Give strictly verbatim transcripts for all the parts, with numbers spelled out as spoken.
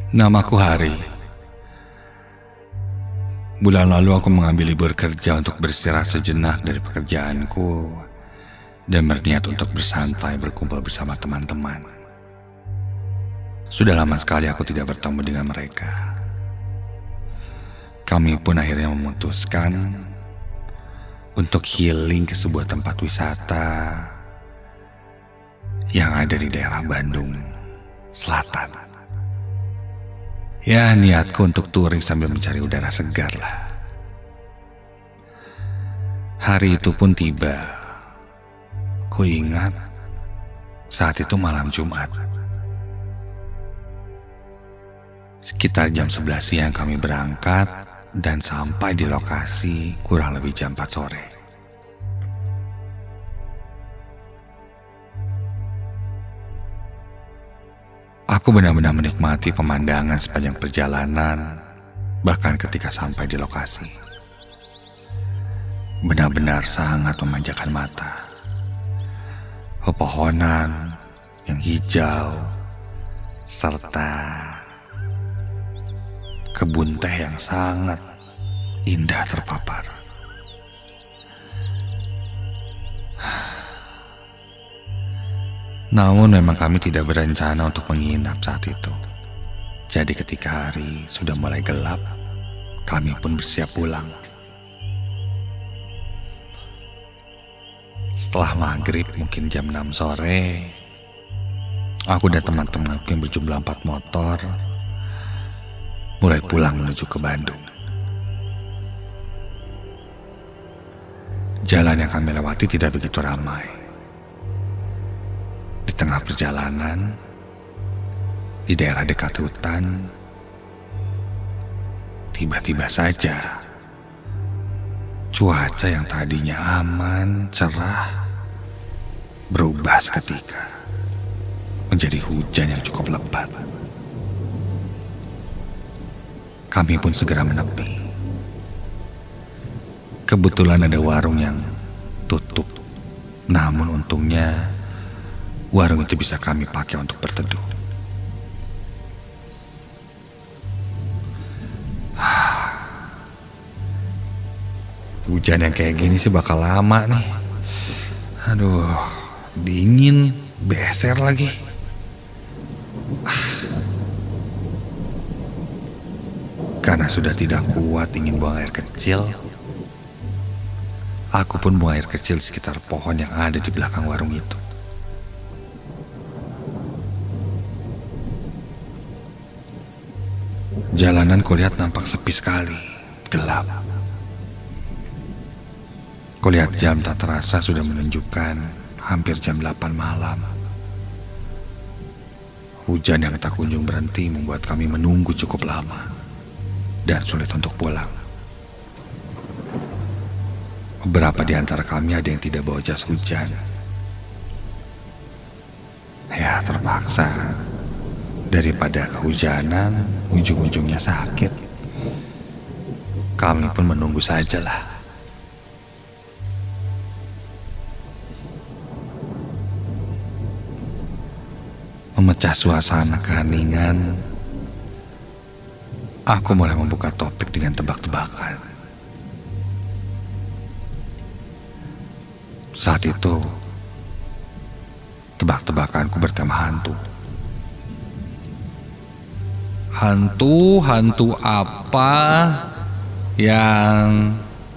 Namaku Hari. Bulan lalu aku mengambil libur kerja untuk beristirahat sejenak dari pekerjaanku dan berniat untuk bersantai berkumpul bersama teman-teman. Sudah lama sekali aku tidak bertemu dengan mereka. Kami pun akhirnya memutuskan untuk healing ke sebuah tempat wisata yang ada di daerah Bandung Selatan. Ya, niatku untuk touring sambil mencari udara segar lah. Hari itu pun tiba. Ku ingat saat itu malam Jumat. Sekitar jam sebelas siang kami berangkat dan sampai di lokasi kurang lebih jam empat sore. Aku benar-benar menikmati pemandangan sepanjang perjalanan, bahkan ketika sampai di lokasi. Benar-benar sangat memanjakan mata. Pepohonan yang hijau, serta kebun teh yang sangat indah terpapar. Namun memang kami tidak berencana untuk menginap saat itu. Jadi ketika hari sudah mulai gelap, kami pun bersiap pulang. Setelah maghrib mungkin jam enam sore, aku dan teman-temanku yang berjumlah empat motor mulai pulang menuju ke Bandung. Jalan yang kami lewati tidak begitu ramai. Di tengah perjalanan, di daerah dekat hutan, tiba-tiba saja cuaca yang tadinya aman, cerah, berubah seketika menjadi hujan yang cukup lebat. Kami pun segera menepi. Kebetulan ada warung yang tutup, namun untungnya warung itu bisa kami pakai untuk berteduh. Hujan yang kayak gini sih bakal lama nih. Aduh, dingin, beser lagi. Karena sudah tidak kuat ingin buang air kecil, aku pun buang air kecil di sekitar pohon yang ada di belakang warung itu. Jalanan kulihat nampak sepi sekali, gelap. Kulihat jam tak terasa sudah menunjukkan hampir jam delapan malam. Hujan yang tak kunjung berhenti membuat kami menunggu cukup lama dan sulit untuk pulang. Beberapa di antara kami ada yang tidak bawa jas hujan. Ya, terpaksa. Daripada kehujanan, ujung-ujungnya sakit, kami pun menunggu sajalah. Memecah suasana keheningan, aku mulai membuka topik dengan tebak-tebakan. Saat itu, tebak-tebakanku bertema hantu. Hantu-hantu apa yang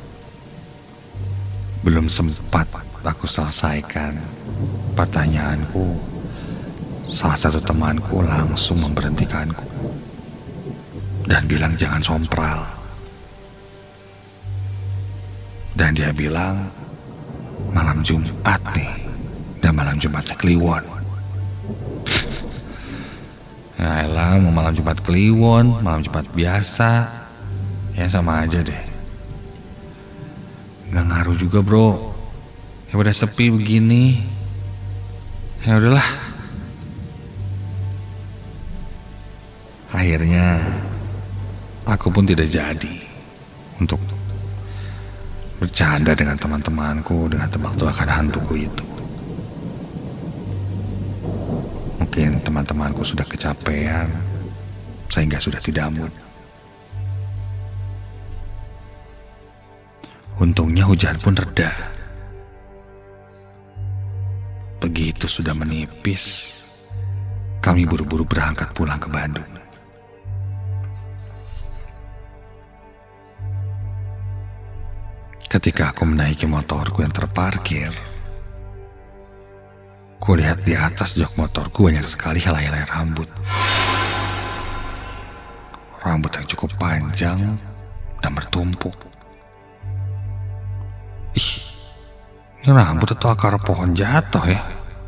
belum sempat aku selesaikan pertanyaanku, salah satu temanku langsung memberhentikanku dan bilang jangan sompral. Dan dia bilang malam Jumat nih, dan malam Jumatnya Kliwon. Ya elah, mau malam Jumat Kliwon, malam Jumat biasa, ya sama aja deh. Gak ngaruh juga bro, ya udah sepi begini, ya udahlah. Akhirnya aku pun tidak jadi untuk bercanda dengan teman-temanku dengan tebak-tebakan hantuku itu. Mungkin teman-temanku sudah kecapean sehingga sudah tidak mood. Untungnya hujan pun reda. Begitu sudah menipis, kami buru-buru berangkat pulang ke Bandung. Ketika aku menaiki motorku yang terparkir, kulihat di atas jok motorku banyak sekali helai-helai rambut. Rambut yang cukup panjang dan bertumpuk. Ih, ini rambut atau akar pohon jatuh ya?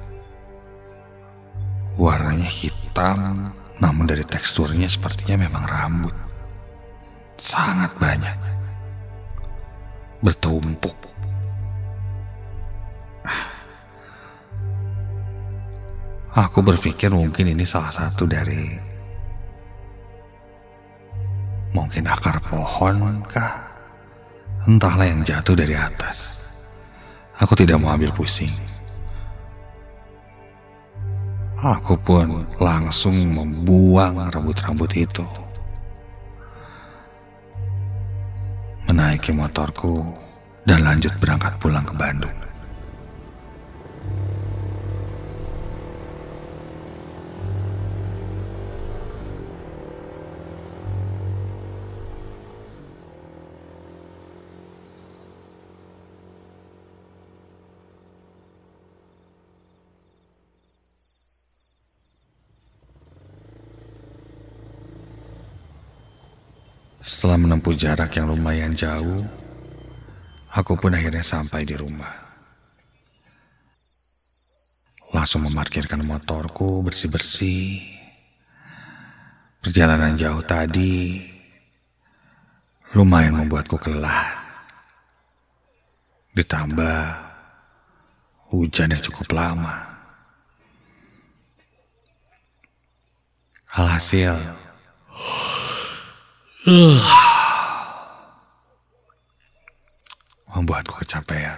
Warnanya hitam, namun dari teksturnya sepertinya memang rambut. Sangat banyak. Bertumpuk. Aku berpikir mungkin ini salah satu dari mungkin akar pohon kah? Entahlah yang jatuh dari atas. Aku tidak mau ambil pusing. Aku pun langsung membuang rambut-rambut itu. Menaiki motorku dan lanjut berangkat pulang ke Bandung. Setelah menempuh jarak yang lumayan jauh, aku pun akhirnya sampai di rumah. Langsung memarkirkan motorku, bersih-bersih. Perjalanan jauh tadi lumayan membuatku kelelahan. Ditambah hujan yang cukup lama. Alhasil, Uh, membuatku kecapean.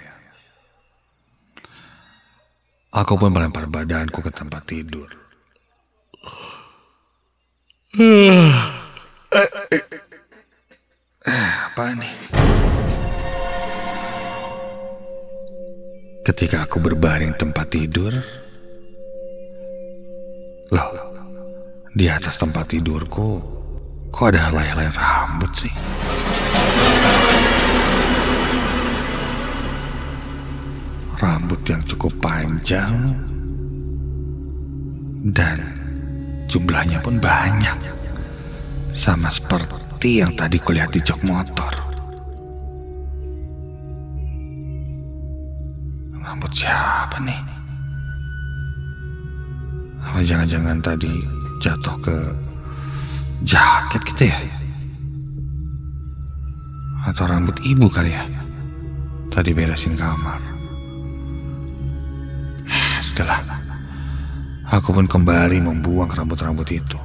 Aku pun melempar badanku ke tempat tidur. Uh, eh, eh, eh, apa nih? Ketika aku berbaring tempat tidur, loh, di atas tempat tidurku kok ada helai-helai rambut sih? Rambut yang cukup panjang dan jumlahnya pun banyak. Sama seperti yang tadi kulihat di jok motor. Rambut siapa nih? Apa jangan-jangan tadi jatuh ke jaket gitu ya? Atau rambut ibu kali ya? Tadi beresin kamar. Sudahlah, aku pun kembali membuang rambut-rambut itu.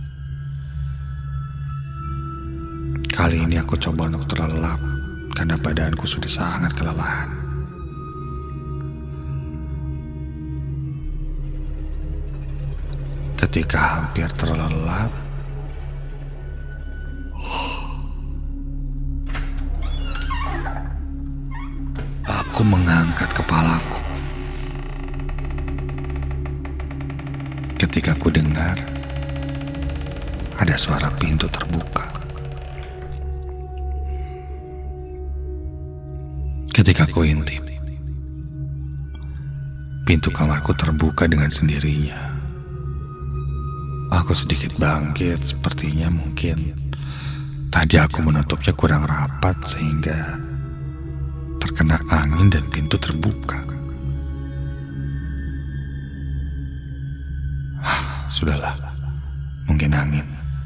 Kali ini aku coba untuk terlelap karena badanku sudah sangat kelelahan. Ketika hampir terlelap, aku mengangkat kepalaku. Ketika ku dengar ada suara pintu terbuka. Ketika ku intip, pintu kamarku terbuka dengan sendirinya. Aku sedikit bangkit, sepertinya mungkin tadi aku menutupnya kurang rapat sehingga terkena angin dan pintu terbuka. Sudahlah, mungkin angin.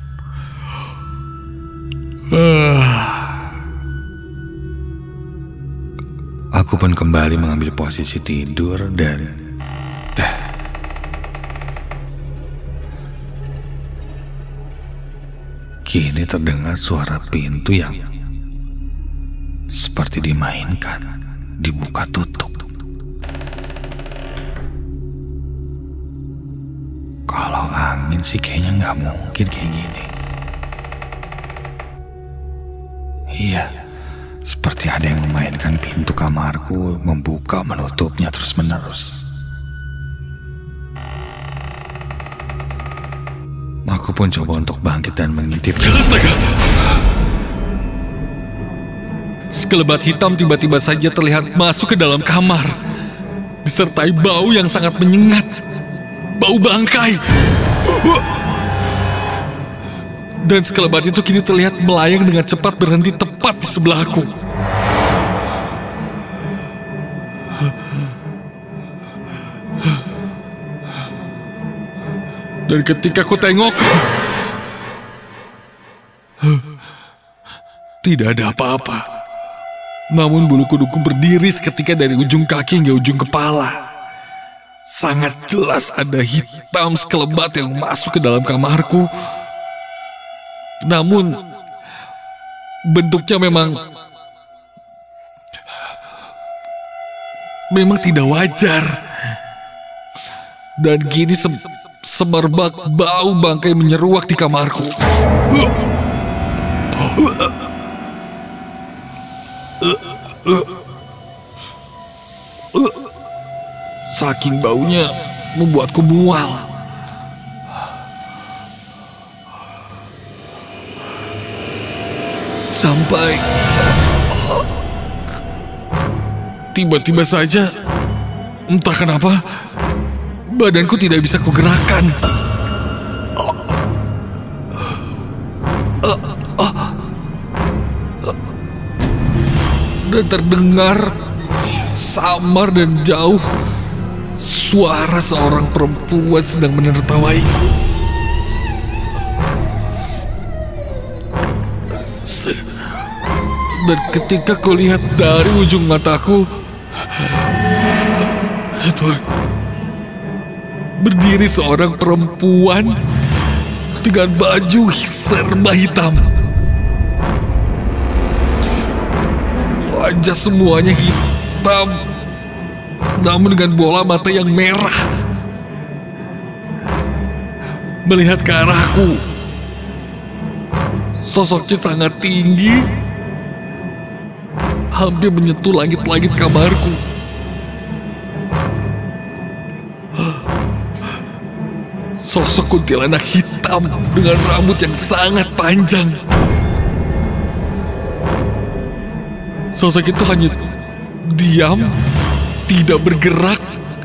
Aku pun kembali mengambil posisi tidur dan eh, kini terdengar suara pintu yang seperti dimainkan, dibuka tutup. Kalau angin sih kayaknya nggak mungkin kayak gini. Iya, seperti ada yang memainkan pintu kamarku, membuka menutupnya terus-menerus. Aku pun coba untuk bangkit dan mengintip. Astaga! Sekelebat hitam tiba-tiba saja terlihat masuk ke dalam kamar, disertai bau yang sangat menyengat. Bau bangkai. Dan sekelebat itu kini terlihat melayang dengan cepat berhenti tepat di sebelahku. Dan ketika ku tengok, tidak ada apa-apa. Namun bulu kuduku berdiri seketika dari ujung kaki hingga ujung kepala. Sangat jelas ada hitam sekelebat yang masuk ke dalam kamarku. Namun bentuknya memang memang tidak wajar. Dan kini se semerbak bau bangkai menyeruak di kamarku. Saking baunya membuatku mual. Sampai tiba-tiba saja, entah kenapa, badanku tidak bisa kugerakkan. Dan terdengar samar dan jauh suara seorang perempuan sedang menertawaiku. Dan ketika kulihat dari ujung mataku, itu berdiri seorang perempuan dengan baju serba hitam. Wajah semuanya hitam, namun dengan bola mata yang merah. Melihat ke arahku, sosoknya sangat tinggi, hampir menyentuh langit-langit kamarku. Sosok kuntilanak hitam dengan rambut yang sangat panjang. Sosok itu hanya diam, tidak bergerak,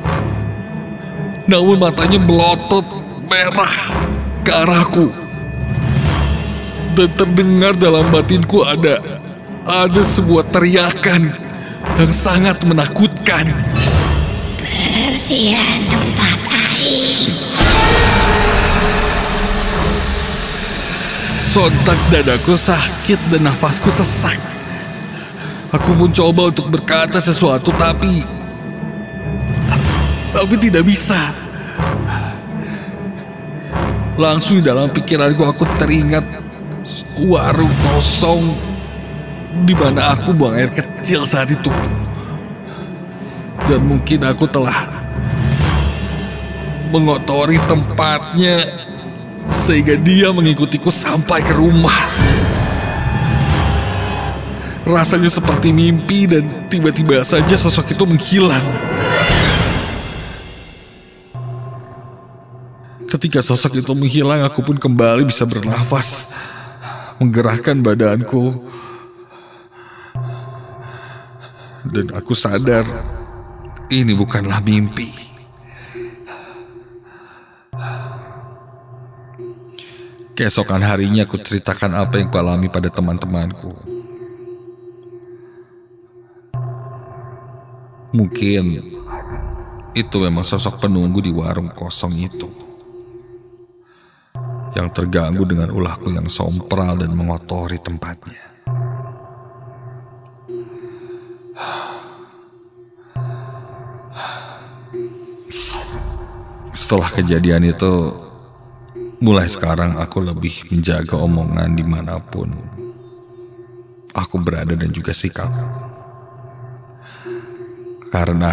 namun matanya melotot merah ke arahku. Dan terdengar dalam batinku ada ada sebuah teriakan yang sangat menakutkan. Bersihan tempat air. Sontak dadaku sakit dan nafasku sesak. Aku mencoba untuk berkata sesuatu, tapi tapi tidak bisa. Langsung di dalam pikiranku aku teringat warung kosong di mana aku buang air kecil saat itu. Dan mungkin aku telah mengotori tempatnya sehingga dia mengikutiku sampai ke rumah. Rasanya seperti mimpi dan tiba-tiba saja sosok itu menghilang. Ketika sosok itu menghilang, aku pun kembali bisa bernafas, menggerakkan badanku. Dan aku sadar ini bukanlah mimpi. Keesokan harinya aku ceritakan apa yang kualami pada teman-temanku. Mungkin itu memang sosok penunggu di warung kosong itu yang terganggu dengan ulahku yang sompral dan mengotori tempatnya. Setelah kejadian itu, mulai sekarang aku lebih menjaga omongan dimanapun aku berada dan juga sikap. Karena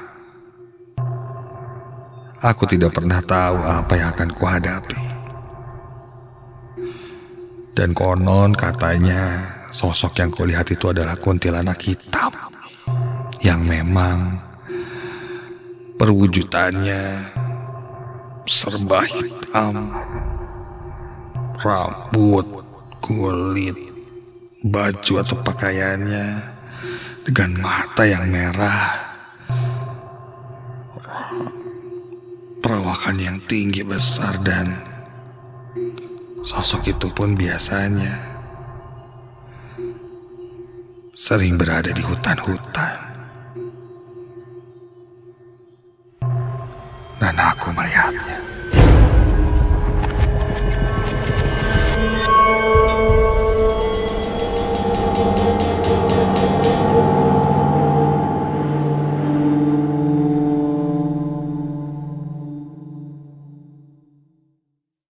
aku tidak pernah tahu apa yang akan kuhadapi. Dan konon katanya Sosok yang kulihat itu adalah kuntilanak hitam yang memang perwujudannya serba hitam, rambut, kulit, baju atau pakaiannya dengan mata yang merah, perawakan yang tinggi besar, dan sosok itu pun biasanya sering berada di hutan-hutan.